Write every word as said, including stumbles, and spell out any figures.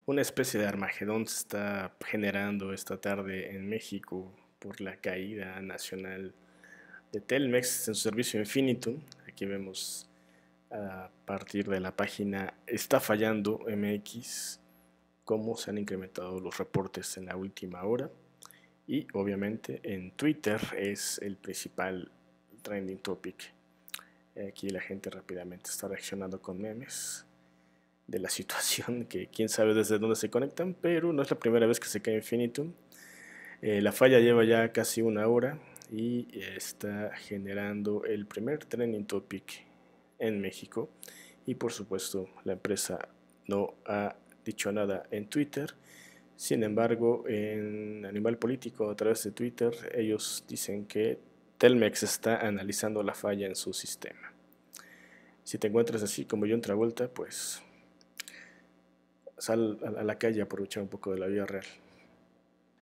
Una especie de Armagedón se está generando esta tarde en México por la caída nacional de Telmex en su servicio Infinitum. Aquí vemos a partir de la página Está Fallando M X cómo se han incrementado los reportes en la última hora. Y obviamente en Twitter es el principal trending topic. Aquí la gente rápidamente está reaccionando con memes de la situación, que quién sabe desde dónde se conectan, pero no es la primera vez que se cae Infinitum. Eh, la falla lleva ya casi una hora y está generando el primer trending topic en México. Y por supuesto, la empresa no ha dicho nada en Twitter. Sin embargo, en Animal Político, a través de Twitter, ellos dicen que Telmex está analizando la falla en su sistema. Si te encuentras así como yo en Travolta, pues sal a la calle a aprovechar un poco de la vida real.